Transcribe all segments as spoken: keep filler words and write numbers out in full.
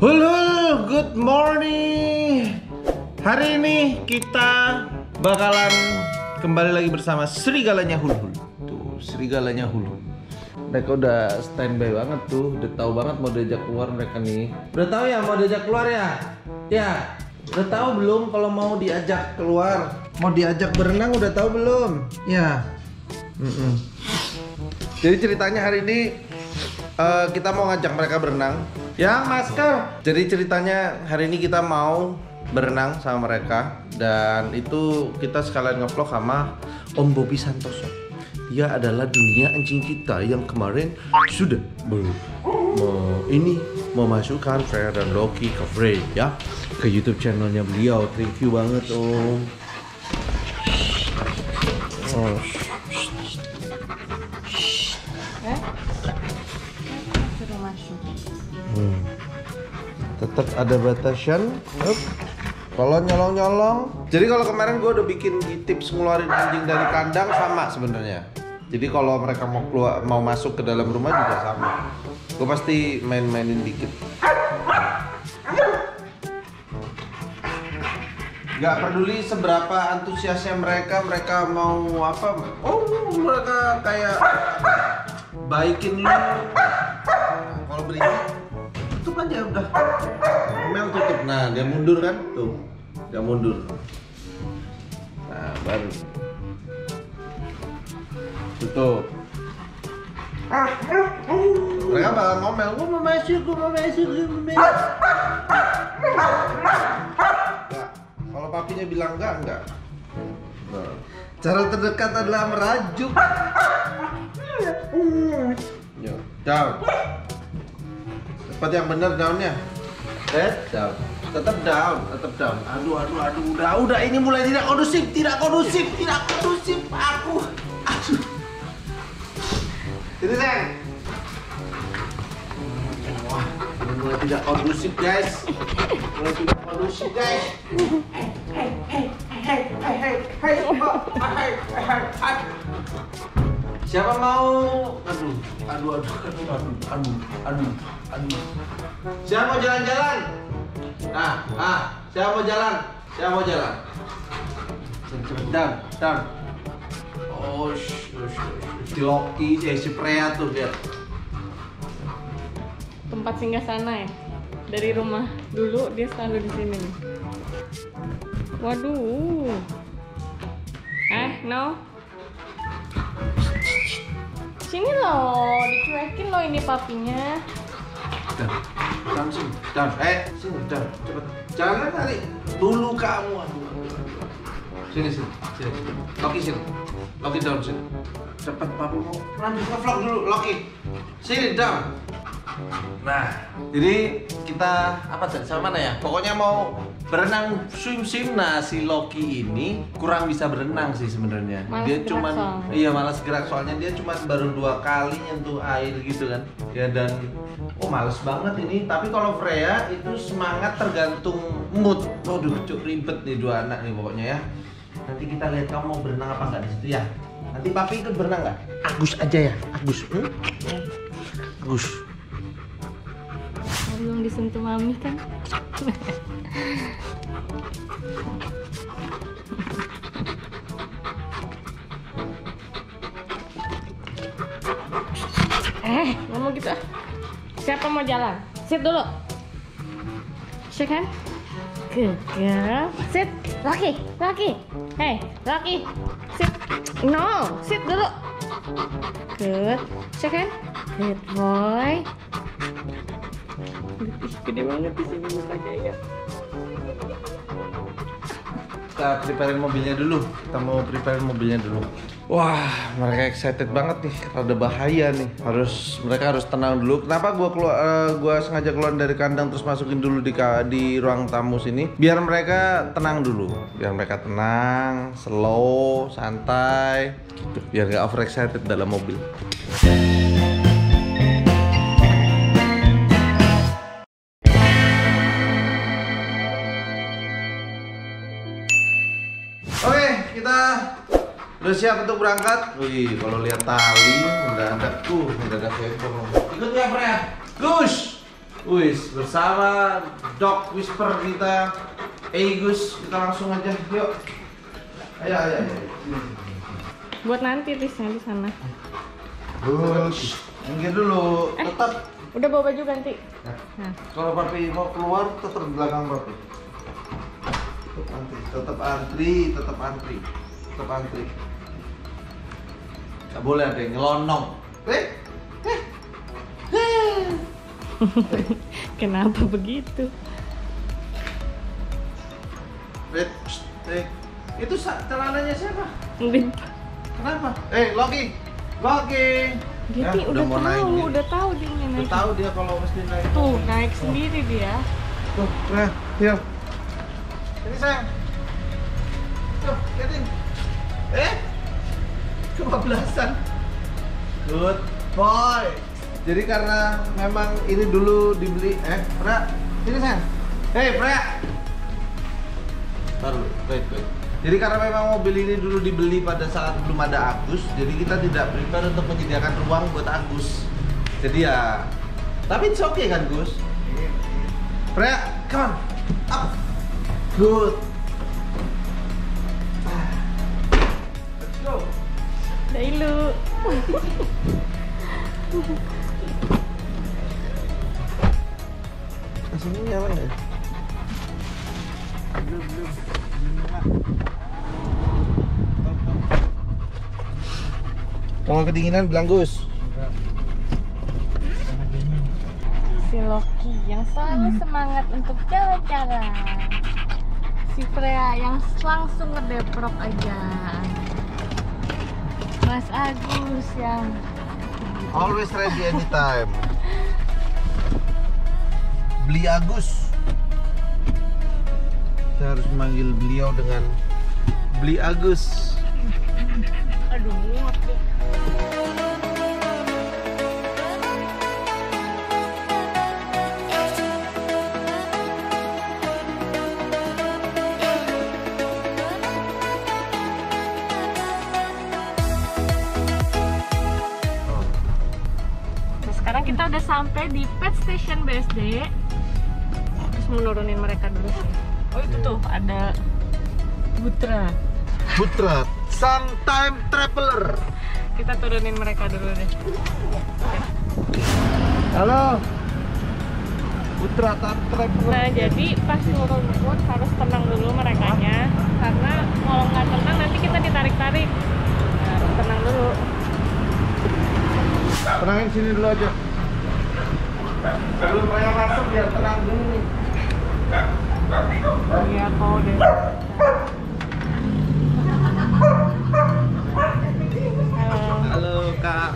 Hul, good morning. Hari ini kita bakalan kembali lagi bersama serigalanya Hul-Hul. Tuh, serigalanya Hul-Hul. Mereka udah standby banget tuh, udah tahu banget mau diajak keluar mereka nih. Udah tahu ya mau diajak keluar ya? Ya, udah tahu belum kalau mau diajak keluar? Mau diajak berenang udah tahu belum? Ya. Mm-mm. Jadi ceritanya hari ini uh, kita mau ngajak mereka berenang. Ya, masker. Jadi ceritanya hari ini kita mau berenang sama mereka dan itu kita sekalian ngevlog sama Om Bobby Santoso. Dia adalah dunia anjing kita yang kemarin sudah ber, mau ini memasukkan Freya dan Loki ke Frey ya ke YouTube channelnya beliau. Thank you banget Om. Oh. Hmm. Tetap ada batasan. Up. Kalau nyolong-nyolong. Jadi kalau kemarin gue udah bikin tips ngeluarin anjing dari kandang sama sebenarnya. Jadi kalau mereka mau keluar, mau masuk ke dalam rumah juga sama. Gue pasti main-mainin dikit. Gak peduli seberapa antusiasnya mereka, mereka mau apa? Oh, mereka kayak baikin lu. Nah, kalau berisik, tutup aja udah. Mel tutup. Nah, dia mundur kan? Tuh, dia mundur. Nah, baru tutup. Mereka bakal ngomel, gue mau masuk, gue mau masuk, gue mau masuk. Kalau papinya bilang enggak, enggak. Nah, cara terdekat adalah merajuk. Yo, down. Cepat yang benar downnya. Head down. Tetap down, tetap down. Aduh, aduh, aduh, udah, udah. Ini mulai tidak kondusif, tidak kondusif, tidak kondusif. Aku, aduh. Ini sayang. Wah, ini mulai tidak kondusif guys. Mulai tidak kondusif guys. Hey, hey, hey, hey, hey, hey, hey, hey, hey, hey. Siapa mau? Aduh, aduh, aduh, aduh, aduh, aduh, aduh, aduh. Siapa mau jalan-jalan? Ah, ah, siapa mau jalan? Siapa mau jalan? Cepet, down, down. Oh, shh, shh, shh. Si Loki, eh, si Freya tuh lihat. Tempat singgah sana ya. Dari rumah dulu dia selalu di sini nih. Waduh. Eh, no. Sini loh, dicuekin loh ini papinya. Dan, dan sini, dan, eh, sini, dan, cepet. Jangan lari dulu kamu. Aduh, aduh, aduh. Sini, sini, sini. Loki sini, Loki down sini. Cepet, papi mau lanjut nge-vlog dulu, Loki. Sini, down. Nah, jadi kita apa tadi sama mana ya? Pokoknya mau berenang swim-swim. Nah, si Loki ini kurang bisa berenang sih sebenarnya. Dia cuman iya malas gerak soalnya dia cuma baru dua kali nyentuh air gitu kan. Ya dan oh males banget ini. Tapi kalau Freya itu semangat tergantung mood. Waduh, cuk ribet nih dua anak nih pokoknya ya. Nanti kita lihat kamu mau berenang apa enggak di situ ya. Nanti papi ikut berenang nggak? Agus aja ya, Agus. Hmm? Agus. Belum disentuh mami kan? Eh, ngomong gitu. Siapa mau jalan? Sit dulu. Shake hand. Good girl. Sit. Loki, Loki. Hey, Loki. Sit. No, sit dulu. Good. Shake hand. Good boy. Gede banget di sini mukanya ya. Kita prepare mobilnya dulu. Kita mau prepare mobilnya dulu. Wah, mereka excited banget nih. Rada bahaya nih. Harus mereka harus tenang dulu. Kenapa gua keluar uh, gua sengaja keluar dari kandang terus masukin dulu di di ruang tamu sini? Biar mereka tenang dulu. Biar mereka tenang, slow, santai gitu. Biar gak over excited dalam mobil. Oke, kita udah siap untuk berangkat. Wih, kalau lihat tali mendadak tuh, mendadak heboh. Ikut ya, Freya. Gus. Wis, bersama Dog Whisper kita, Eigus, kita langsung aja, yuk. Ayo, ayo, ayo. Buat nanti Tisnya di sana. Terus, minggir dulu, Eh. tetap. Udah bawa baju ganti. Nah, Nah. kalau papi mau keluar, tetap di belakang papi. Tetap antri, tetap antri, tetap antri, tetap antri. Gak boleh ada yang nyelonong. Eh, eh, eh. Kenapa begitu? Eh, psst, eh. Itu sa- celananya siapa? Lip. Kenapa? Eh, Loki, Loki. Dia Ya, nih udah, mau tahu, naik nih. udah tahu dia Udah naik. tahu dia kalau mesti naik. Tuh, naik sendiri dia. Tuh, nah, yuk. Ini sayang. Tuh, liatin. Eh, kebablasan. Good boy. Jadi karena memang ini dulu dibeli, eh, Pra, sini sayang. Hei, Pra. Taruh, wait, wait. Jadi karena memang mobil ini dulu dibeli pada saat belum ada Agus, jadi kita tidak prepare untuk menyediakan ruang buat Agus. Jadi ya, tapi it's okay kan Gus? Freya, come on, up, good. Let's go. Dailu. Sini apa ya? Belum, belum. Kalau kedinginan bilang Gus. Si Loki yang selalu semangat untuk jalan-jalan. Si Freya yang langsung ngedeprok aja. Mas Agus yang Always ready anytime. Beli Agus. Saya harus memanggil beliau dengan Beli Agus. aduh muak deh. Nah, sekarang kita udah sampai di pet station B S D. Terus menurunin mereka dulu sih. Oh itu tuh ada Putra. Putra, Sun Time Traveler. Kita turunin mereka dulu deh. Halo. Putra Time Traveler. Nah jadi pas turun pun harus tenang dulu merekanya, karena kalau nggak tenang nanti kita ditarik-tarik. Nah, harus tenang dulu. Tenangin sini dulu aja. Sebelum mereka masuk biar tenang dulu nih. Iya kau deh. Halo. Halo kak.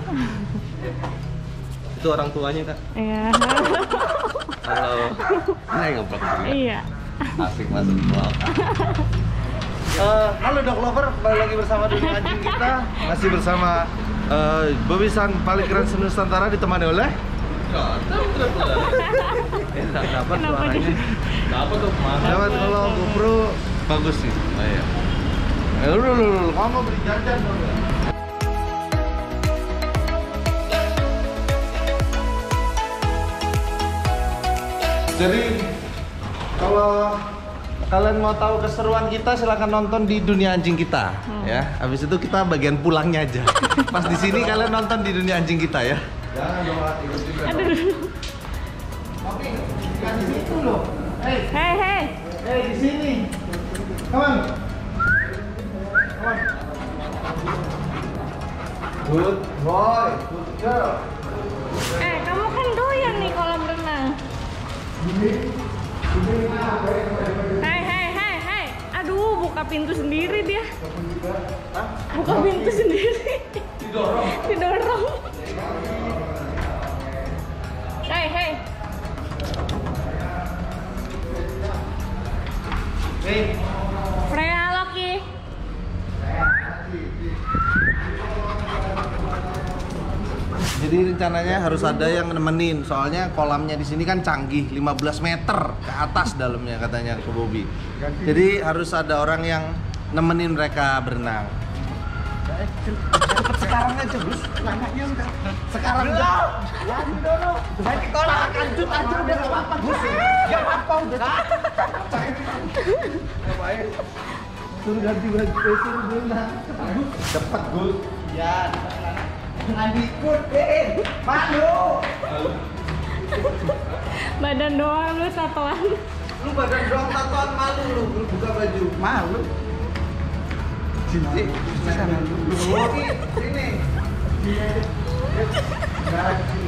Itu orang tuanya kak. Iya. Halo. Hai ngobrol juga. Iya. Asik masuk vlog. Eh, halo Dog Lover, kembali lagi bersama dunia anjing kita. Masih bersama eh, Bobby San paling keren senusantara ditemani oleh Eh, dapat Kenapa suaranya. gitu? Dapat tuh mana? Dapat kalau GoPro bagus sih. Oh iya. Eh, lu, lu, lu, lu, kamu beli jajan dong ya? Jadi kalau kalian mau tahu keseruan kita silahkan nonton di dunia anjing kita, ya. Habis itu kita bagian pulangnya aja. Pas di sini kalian nonton di dunia anjing kita ya. Jangan dong, ikut juga. Aduh. Oke, di situ loh. Hey, Hei hei. hey di sini. Come on. Come on. Good boy, good girl. Eh kamu kan doyan nih kolam renang. Hei hei hei hei. Aduh buka pintu sendiri dia. Buka pintu sendiri. Didorong. Didorong. Hei hei. Hey. Freya Loki. Jadi rencananya harus ada yang nemenin, soalnya kolamnya di sini kan canggih, lima belas meter ke atas dalamnya katanya ke Bobby. Jadi harus ada orang yang nemenin mereka berenang. Cepet sekarang aja, Gus. Nanyanya enggak. Sekarang belum. Ya, dulu. Nanti kalau lanjut aja udah enggak apa-apa, Gus. Enggak apa-apa udah. Ngapain? Suruh ganti baju, suruh berenang. Cepet, Gus. Ya, jangan diikutin. Malu. Badan doang lu tatoan. Lu badan doang tatoan malu lu, lu buka baju. Malu. Sini, sana dulu. Sini, sini. Nah, sini.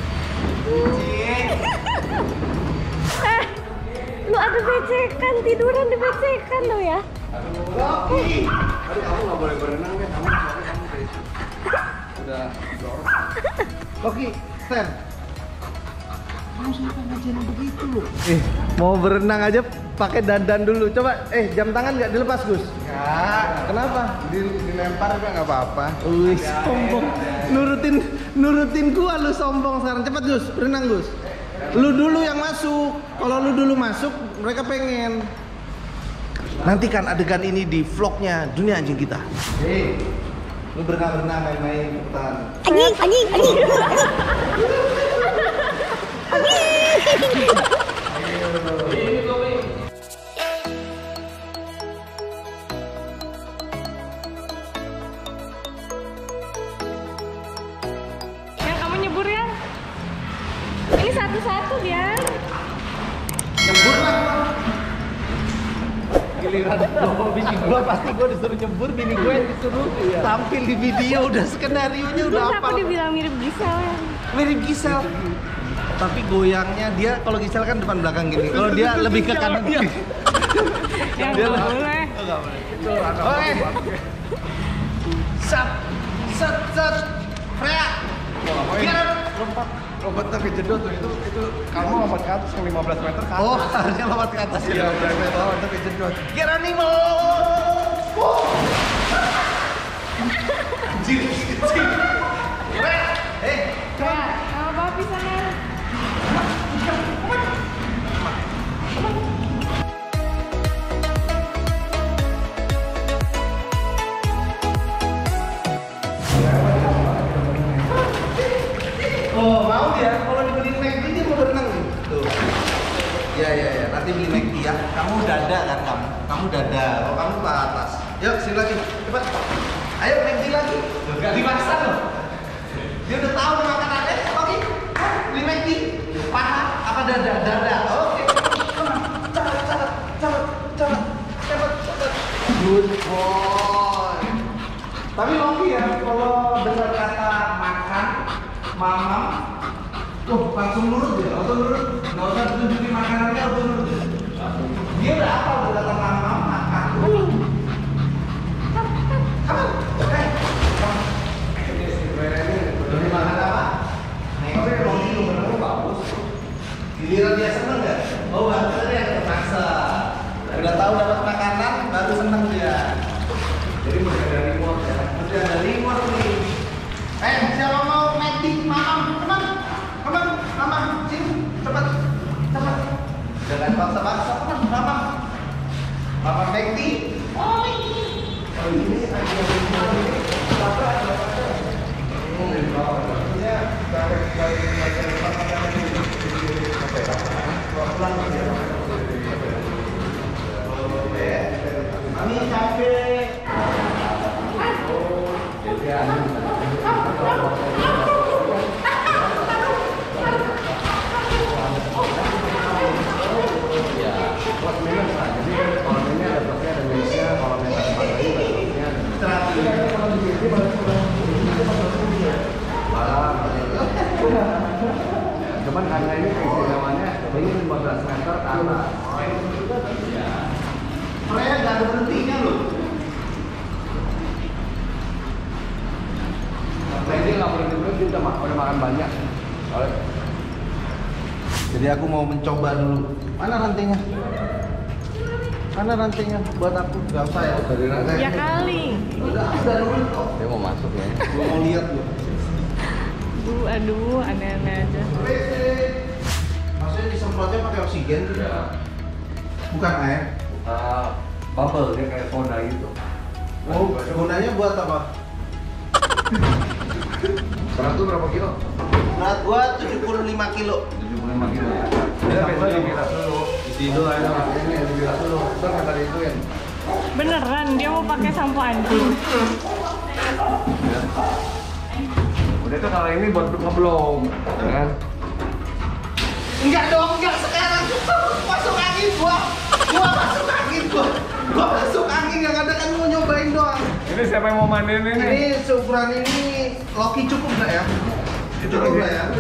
Eh, lu ada becekan, tiduran di becekan lu ya. Rocky. Aduh, kamu nggak boleh berenang deh, kamu kamu guys. Udah dorong. Rocky, stand. Kamu sampai ngajarin begitu loh. Eh, mau berenang aja pakai dandan dulu. Coba, eh jam tangan nggak dilepas, Gus? Nggak. Kenapa? Dilempar juga nggak apa-apa. Wih, sombong. Nurutin, nurutin gua lu sombong sekarang. Cepat, Gus, berenang, Gus. Lu dulu yang masuk. Kalau lu dulu masuk, mereka pengen. Nantikan adegan ini di vlognya Dunia Anjing Kita. Hei, lu berenang-berenang main-main cepetan. Anjing, anjing, anjing. Yang kamu nyebur ya? Ini satu-satu dia. Nyebur lah gua. Giliran gua bini gua pasti gua disuruh nyebur, bini gua yang disuruh tampil di video, udah skenarionya udah Terus apa. aku dibilang mirip Gisel ya? Mirip Gisel. Tapi goyangnya dia kalau Gisel kan depan belakang gini. Kalau dia lebih ke kanan dia. Yang Dia nggak lah. boleh. Oh, nggak boleh. Itu oke. Set, set, set. Freya. Kira lompat, Lompat tapi jedot tuh itu itu kamu lompat ke atas ke lima belas meter kan? oh, harusnya lompat ke atas ya. Iya, lima belas meter tapi jedot. Geronimo. Anjir, anjir. Freya, eh, Kayak, sama papi sana. oh mau dia kalau dibeli McD dia mau berenang nih. Tuh. Ya ya ya, nanti beli McD ya. Kamu dada kan kamu? Kamu dada. Kalau kamu ke atas. Yuk sini lagi, cepat. Ayo McD lagi. Gak dipaksa loh. Dia udah tahu makanannya. Oke, beli McD. Paha apa dada? Dada. Oke. Cepat, cepat, cepat, cepat, cepat, cepat. Good boy. Tapi Loki ya, kalau dengar kata makan, mamam, tuh langsung nurut dia, langsung nurut. Nggak usah tunjukin makanannya, langsung nurut dia. Dia udah apa udah kata mamam, makan. Kamu, eh, ini makan apa? Nih, tapi Loki lu bener bagus. Giliran dia seneng nggak? Oh, berarti dia terpaksa. Udah tahu dapat makanan, baru seneng dia. Jadi mulai dari reward ya. Udah ada reward nih. Eh, siapa mau McD mamam? Teman, teman, mamam, sini, cepat, cepat. Jangan paksa-paksa, teman, mamam. Mamam McD. Oh, McD. Oh, ini ada ini. Apa ada apa? Oh, ini bawa. Ya, dari dari dari makanan ini. Oke. Pelan ya. Oke. Mami capek. Cuman karena ini keistimewaannya ini lima belas meter ke atas. Freya nggak ada berhentinya loh. Nah, ini nggak berhenti berhenti udah, mak udah makan banyak. Oleh. Jadi aku mau mencoba dulu. Mana rantainya? Mana rantainya? Buat aku. Gak usah ya. Dari rantai. Ya kali. Udah, udah dulu kok. Dia mau masuk ya. Gua mau lihat loh. Aduh, aduh, aneh-aneh aja. Maksudnya disemprotnya pakai oksigen tuh? Ya. Bukan air. Uh, bubble dia kayak soda gitu. Oh, gunanya buat apa? Berat tuh berapa kilo? Berat gua tujuh puluh lima kilo. tujuh puluh lima kilo. Ya, besok dibilas dulu. Isi dulu aja ini dibilas dulu. Ntar kata diituin. Beneran dia mau pakai sampo anjing. Udah tuh kalau ini buat ngeblong, ya kan? Enggak dong, enggak sekarang. Masuk angin gua. Gua masuk angin gua. Gua masuk angin yang ada kan mau nyobain doang. Ini siapa yang mau mandiin ini? Ini seukuran ini Loki cukup nggak ya? Cukup nggak ya?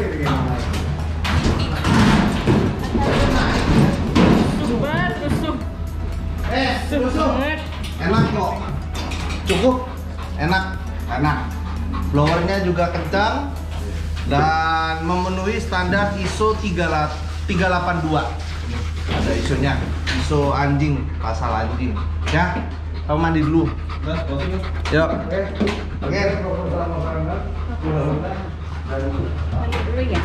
Super, tusuk. Eh, tusuk. Enak kok. Cukup. Enak. Enak. Blowernya juga kencang dan memenuhi standar I S O tiga delapan dua. Ada I S O-nya. I S O anjing, pasal anjing. Ya, kamu mandi dulu. Yuk. Oke. Mandi dulu ya.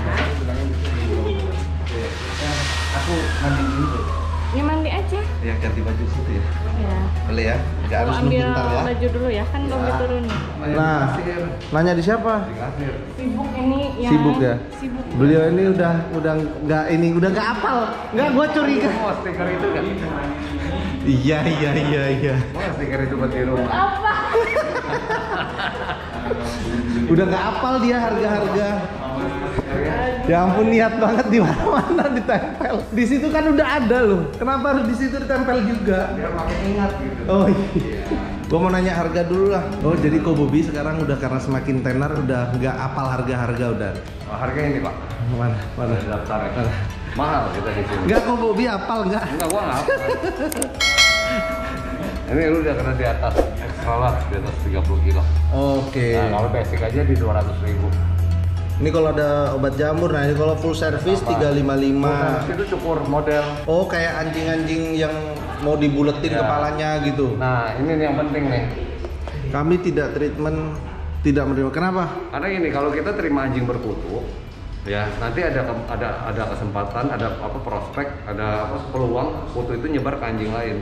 Aku mandi dulu. Ya mandi aja. Ya ganti baju situ ya. Ya. Boleh ya? Nggak Aku harus nunggu ambil bentar ya. baju dulu ya, kan belum diturunin. Nah, nanya di siapa? Sibuk ini ya. Sibuk ya? Sibuk. Beliau ini udah udah nggak ini udah nggak apal. Nggak, gua curiga. Mau stiker itu kan? Iya iya iya iya. Mau stiker itu buat di rumah? Apa? Udah nggak apal dia harga-harga. Ya ampun, niat banget di mana-mana ditempel. Di situ kan udah ada loh. Kenapa harus di situ ditempel juga? Biar makin ingat gitu. Oh iya. Gua mau nanya harga dulu lah. Oh jadi Kobobi sekarang udah karena semakin tenar udah nggak apal harga-harga udah. Oh, harga ini Pak. Mana? Mana? Ada daftarnya. Mahal kita di sini. Nggak, Kobobi apal nggak? Enggak, gua nggak. Ini lu udah kena di atas ekstra lah, di atas tiga puluh kilo. Oke. Nah, kalau basic aja di dua ratus ribu. Ini kalau ada obat jamur, nah ini kalau full service tiga lima lima. Itu cukur model. Oh, kayak anjing-anjing yang mau dibuletin Ya. kepalanya gitu. Nah, ini nih yang penting nih. Kami tidak treatment, tidak menerima. Kenapa? Karena gini, kalau kita terima anjing berkutu, ya nanti ada ke- ada ada kesempatan, ada apa prospek, ada apa peluang kutu itu nyebar ke anjing lain.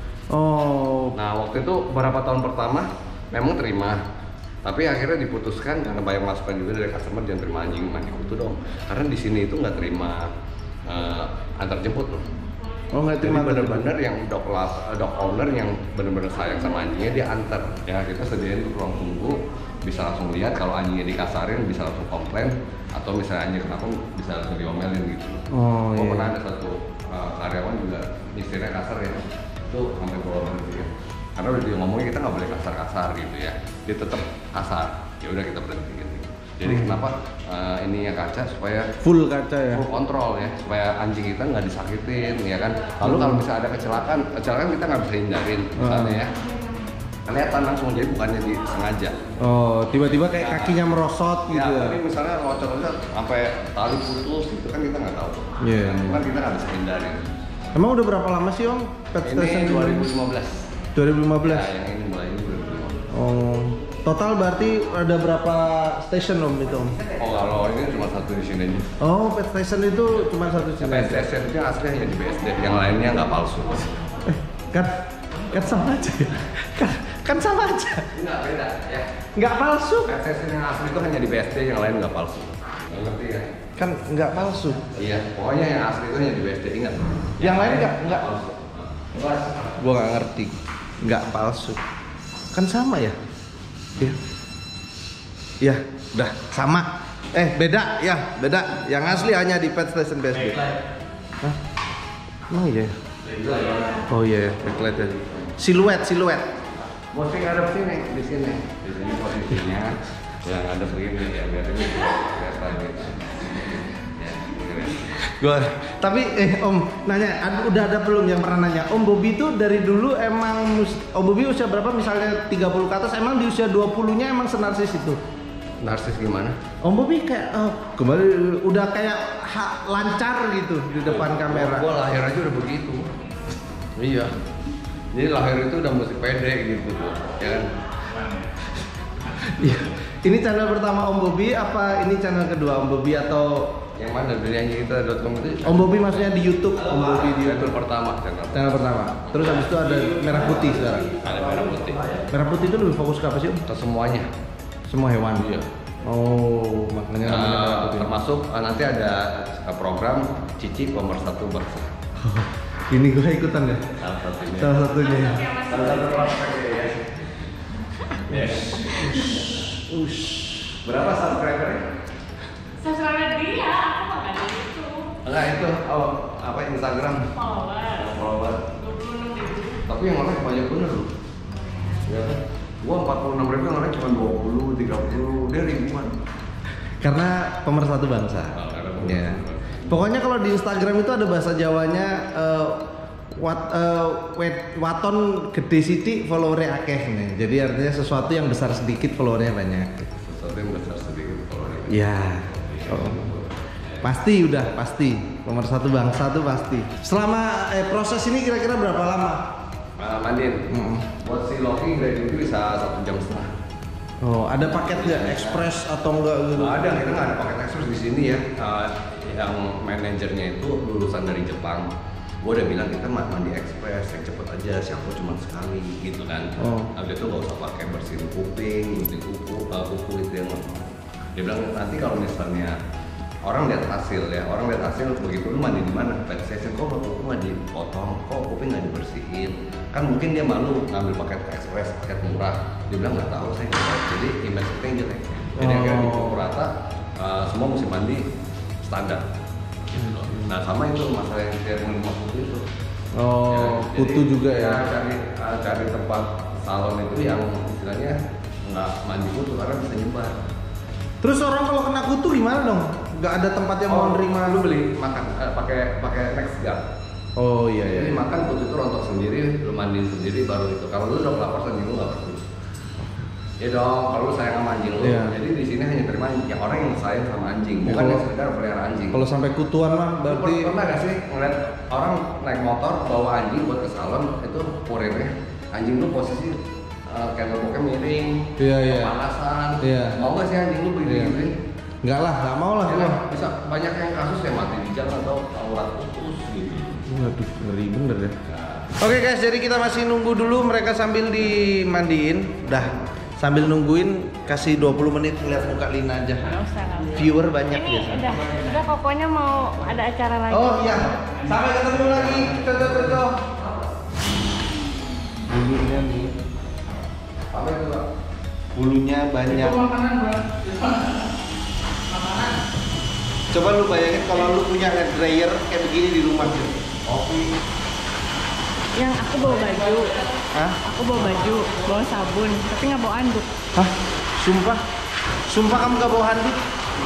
Oh, Nah, waktu itu beberapa tahun pertama memang terima. Tapi akhirnya diputuskan karena banyak masukan juga dari customer, jangan terima anjing mandi kutu dong. Karena di sini itu nggak terima eh, antar jemput loh. oh nggak Jadi terima. benar-benar yang dog la- dog owner yang benar-benar sayang sama anjingnya dia antar. Ya kita sediain ruang tunggu, bisa langsung lihat kalau anjingnya dikasarin bisa langsung komplain, atau misalnya anjing kenapa bisa langsung diomelin gitu. Oh, Oh, iya. pernah ada satu uh, karyawan juga nyetirnya kasar ya, itu sampai bawa berhenti ya. Karena udah dia ngomongnya kita nggak boleh kasar-kasar gitu ya, dia tetap kasar. Ya udah kita berhenti gitu. Jadi Hmm. kenapa uh, ininya kaca supaya Full kaca ya. full kontrol ya, supaya anjing kita nggak disakitin ya kan. Lalu kalau misalnya ada kecelakaan, kecelakaan kita nggak bisa hindarin misalnya ya. Kelihatan langsung, jadi bukannya disengaja. Oh, tiba-tiba kayak kakinya merosot gitu Ya, ya. tapi misalnya loncat-loncat sampai tali putus gitu kan kita nggak tahu. Iya. Itu kan kita nggak bisa hindarin. Emang udah berapa lama sih Om? Pet Station Ini dua ribu lima belas. dua ribu lima belas. Ya, yang ini mulai ini dua ribu lima belas. Oh, total berarti ada berapa station Om itu Om? Oh, kalau ini cuma satu di sini aja. Oh, Pet Station itu cuma satu P sini. S D itu asli hanya di B S D, yang lainnya nggak palsu. Eh, kan kan sama aja ya. Kan, kan sama aja. Nggak beda ya. Nggak palsu. P S D yang asli itu hanya di B S D, yang lain nggak palsu. Nggak ngerti ya? Kan nggak palsu. Iya, pokoknya yang asli itu hanya di B S D, ingat. Yang lain nggak nggak. palsu. Bebas. Gua nggak ngerti. Nggak palsu. Kan sama ya? Iya. Iya, udah sama. Eh, beda ya, beda. Yang asli hanya di Pet Station B S D. Hah? Oh iya. Oh iya, backlight ya. Siluet, siluet. Mesti ngadep sini, di sini. Di sini posisinya yang ngadep begini ya, biar ini kelihatan gitu. Ya, ini. Gua. Tapi eh Om nanya, ad- udah ada belum yang pernah nanya? Om Bobby itu dari dulu emang mus- Om Bobby usia berapa? Misalnya tiga puluh ke atas, emang di usia dua puluh-nya emang senarsis itu? Narsis gimana? Om Bobby kayak eh, kembali udah kayak ha- lancar gitu di depan kamera. Gua lahir aja udah begitu. Iya. Jadi lahir itu udah mesti pede gitu tuh, ya kan? Iya. Ini channel pertama Om Bobby apa ini channel kedua Om Bobby atau Yang mana dari anjing kita dot com itu? Om Bobby maksudnya di YouTube? Om Bobby di Channel YouTube. pertama, channel. Channel pertama. Terus habis itu ada merah putih sekarang. Ada merah putih. Merah putih itu lebih fokus ke apa sih Om? Ke semuanya. Semua hewan. Iya. Oh, makanya namanya merah Nah, putih. termasuk uh, nanti ada uh, program Cici Pemersatu Bangsa. Ini gue ikutan ya. Salah satunya. Salah satunya. ya. Salah satu prospeknya ya. Yes. Ush. Berapa subscribernya? Subscriber dia, aku mah nggak ada itu. Enggak itu, oh apa Instagram? Follower. Follower. dua puluh enam ribu. Tapi yang like banyak bener loh. Ya kan? Gua empat puluh enam ribu, yang like cuma dua puluh, tiga puluh, dia ribuan. Karena pemersatu bangsa. Oh, karena Ya. Pokoknya kalau di Instagram itu ada bahasa Jawanya eh, wat, eh, wet- waton gede sithik followernya akeh nih. Jadi artinya sesuatu yang besar sedikit followernya banyak. Sesuatu yang besar sedikit kalau dia. Ya. Oh. Pasti udah pasti pemersatu bangsa tuh pasti. Selama eh, proses ini kira-kira berapa lama? Uh, Mandin, Mm-mm. buat si Loki dari itu bisa satu jam setengah. Oh, ada paket nggak ekspres atau enggak gitu? Nggak ada, kita nggak ada paket ekspres di sini ya. Uh, yang manajernya itu lulusan dari Jepang. Gue udah bilang kita ma- mandi ekspres, yang cepet aja, shampoo cuma sekali gitu kan. Oh. Nah, dia tuh gak usah pakai bersihin kuping, gunting kuku, uh, kuku itu yang dia bilang nanti kalau misalnya orang lihat hasil ya, orang lihat hasil begitu lu mandi di mana? Pet session kok kuku nggak dipotong, kok kuping nggak dibersihin? Kan mungkin dia malu ngambil paket ekspres, paket murah. Dia bilang nggak tahu saya nggak tahu. Jadi image kita yang jelek. Jadi Oh. akhirnya dipukul rata, uh, semua musim mandi standar. Gitu loh. Nah sama itu masalah yang saya mau lima puluh itu. Oh, Ya, kutu jadi, juga ya. Cari uh, cari tempat salon itu yang istilahnya nggak mandi kutu karena bisa nyebar. Terus orang kalau kena kutu gimana dong? Nggak ada tempat yang mau nerima lu beli makan eh, pakai pakai next guard. Oh iya iya. Jadi makan kutu itu rontok sendiri, lu mandiin sendiri baru itu. Kalau lu udah lapar anjing lu nggak perlu. Ya dong, kalau lu sayang sama anjing lu. Iya. Jadi di sini hanya terima yang orang yang sayang sama anjing, Ya, bukan kalau- yang sekedar pelihara anjing. Kalau sampai kutuan mah Lu berarti per- pernah gak sih ngeliat orang naik motor bawa anjing buat ke salon itu kurirnya anjing lu posisi uh, kentoknya miring, Iya, iya. kepanasan. Iya. Mau gak sih anjing lu Iya. begini-gini? nggak lah, nggak mau lah. Ya gua. kan? Bisa banyak yang kasus yang mati di jalan atau aurat putus gitu. Waduh, ngeri bener ya. Oke guys, jadi kita masih nunggu dulu mereka sambil dimandiin. Dah, sambil nungguin kasih dua puluh menit ngeliat muka Lina aja. Nggak usah, nggak usah. Viewer banyak Ini biasanya. udah, udah pokoknya mau ada acara lagi. Oh iya, sampai ketemu lagi. Contoh-contoh. Bulunya nih, Apa itu Pak? bulunya banyak. Coba lu bayangin kalau lu punya dryer kayak begini di rumah gitu. Kopi. Yang aku bawa baju, Hah? aku bawa baju, bawa sabun, tapi nggak bawa anduk. Hah? Sumpah? Sumpah kamu gak bawa handuk?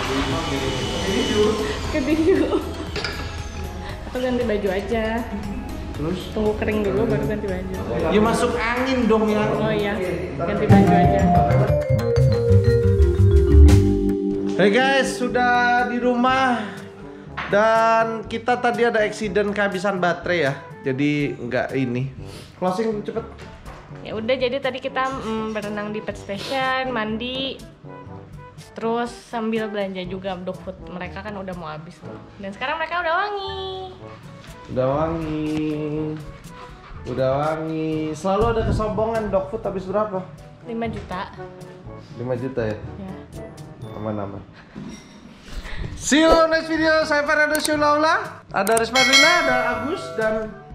Ketidu. Aku ganti baju aja. Terus? Tunggu kering dulu baru ganti baju. Ya masuk angin dong ya. Oh iya, ganti baju aja. Hey guys, sudah di rumah dan kita tadi ada accident kehabisan baterai ya. Jadi nggak ini. Closing cepet. Ya udah, jadi tadi kita mm, berenang di pet station, mandi, terus sambil belanja juga dog food. Mereka kan udah mau habis tuh. Dan sekarang mereka udah wangi. Udah wangi. Udah wangi. Selalu ada kesombongan dog food habis berapa? lima juta. lima juta ya. Ya. Aman-aman. See you next video. Saya Fernando Syulaula. Ada Risma Lina, ada Agus dan